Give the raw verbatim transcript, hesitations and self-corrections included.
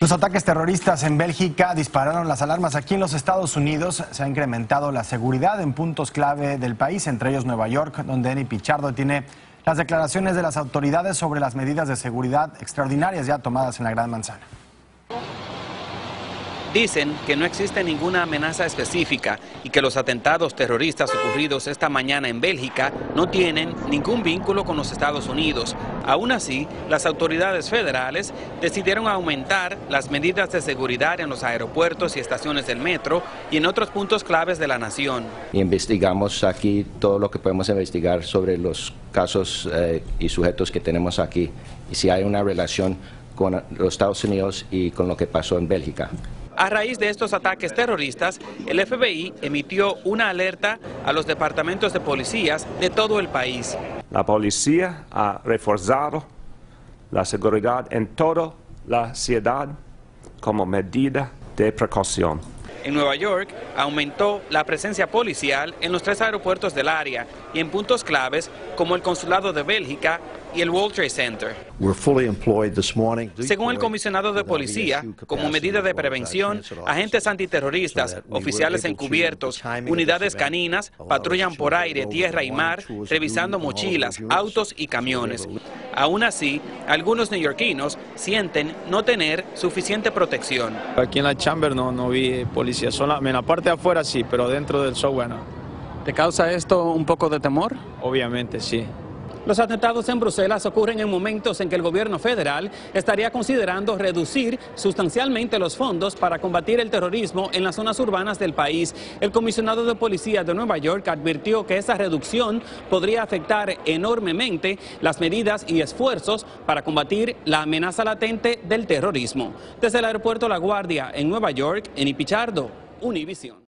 Los ataques terroristas en Bélgica dispararon las alarmas. Aquí en los Estados Unidos se ha incrementado la seguridad en puntos clave del país, entre ellos Nueva York, donde Eni Pichardo tiene las declaraciones de las autoridades sobre las medidas de seguridad extraordinarias ya tomadas en la Gran Manzana. Dicen que no existe ninguna amenaza específica y que los atentados terroristas ocurridos esta mañana en Bélgica no tienen ningún vínculo con los Estados Unidos. Aún así, las autoridades federales decidieron aumentar las medidas de seguridad en los aeropuertos y estaciones del metro y en otros puntos claves de la nación. Investigamos aquí todo lo que podemos investigar sobre los casos eh, y sujetos que tenemos aquí y si hay una relación con los Estados Unidos y con lo que pasó en Bélgica. A raíz de estos ataques terroristas, el F B I emitió una alerta a los departamentos de policías de todo el país. La policía ha reforzado la seguridad en toda la ciudad como medida de precaución. En Nueva York aumentó la presencia policial en los tres aeropuertos del área y en puntos claves como el Consulado de Bélgica y el World Trade Center. Según el comisionado de policía, como medida de prevención, agentes antiterroristas, oficiales encubiertos, unidades caninas patrullan por aire, tierra y mar, revisando mochilas, autos y camiones. Aún así, algunos neoyorquinos sienten no tener suficiente protección. Aquí en la Chamber no, no vi policía, sola, en la parte de afuera sí, pero dentro del show, bueno. ¿Te causa esto un poco de temor? Obviamente sí. Los atentados en Bruselas ocurren en momentos en que el gobierno federal estaría considerando reducir sustancialmente los fondos para combatir el terrorismo en las zonas urbanas del país. El comisionado de policía de Nueva York advirtió que esa reducción podría afectar enormemente las medidas y esfuerzos para combatir la amenaza latente del terrorismo. Desde el aeropuerto La Guardia en Nueva York, Eni Pichardo, Univisión.